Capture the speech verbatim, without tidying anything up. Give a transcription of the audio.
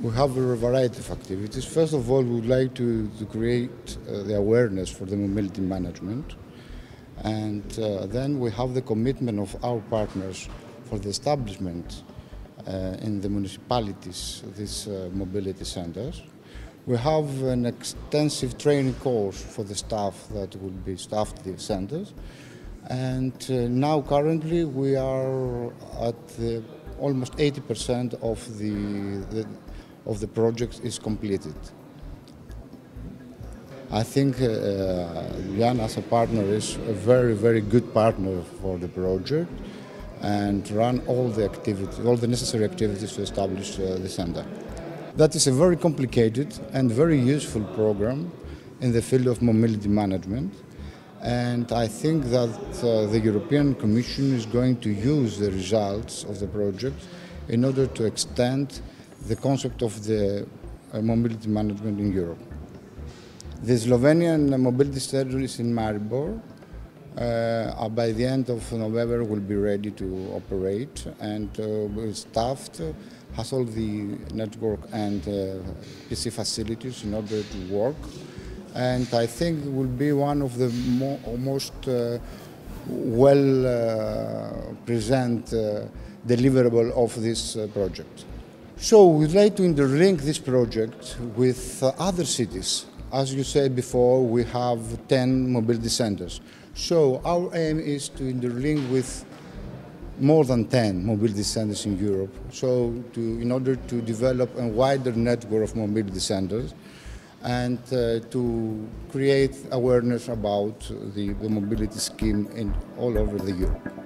We have a variety of activities. First of all, we would like to, to create uh, the awareness for the mobility management. And uh, then we have the commitment of our partners for the establishment uh, in the municipalities, these uh, mobility centers. We have an extensive training course for the staff that will be staffed the centers. And uh, now currently we are at the, almost eighty percent of the, the, of the project is completed. I think uh, Jan as a partner is a very, very good partner for the project and run all the activities, all the necessary activities to establish uh, the center. That is a very complicated and very useful program in the field of mobility management. And I think that uh, the European Commission is going to use the results of the project in order to extend the concept of the uh, mobility management in Europe. The Slovenian mobility center is in Maribor. Uh, by the end of November will be ready to operate and uh, staffed, uh, has all the network and uh, P C facilities in order to work. And I think it will be one of the mo most uh, well uh, present uh, deliverable of this uh, project. So we'd like to interlink this project with uh, other cities. As you said before, we have ten mobility centers. So our aim is to interlink with more than ten mobility centers in Europe. So to, in order to develop a wider network of mobility centers and uh, to create awareness about the, the mobility scheme in all over the Europe.